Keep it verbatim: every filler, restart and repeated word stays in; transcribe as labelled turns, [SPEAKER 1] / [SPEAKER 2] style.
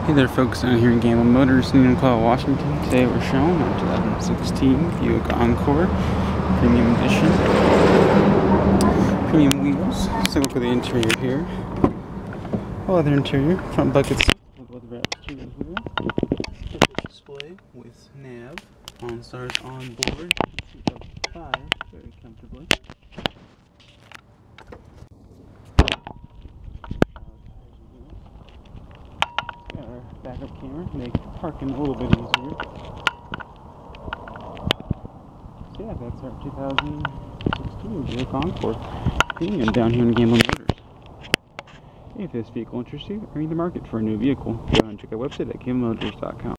[SPEAKER 1] Hey there folks, down here in Gamble Motors in Enumclaw, Washington. Today we're showing our twenty sixteen Buick ENCORE Premium Edition. Premium wheels. Let's take a look at the interior here. Leather interior, front buckets with leather wraps here. Perfect display with nav, OnStar's on board, seat up five very comfortably. Our backup camera make parking a little bit easier. So yeah, that's our two thousand sixteen Buick ENCORE Premium down here in Gamble Motors. If this vehicle interests you or you're in the market for a new vehicle, go ahead and check our website at gamble motors dot com.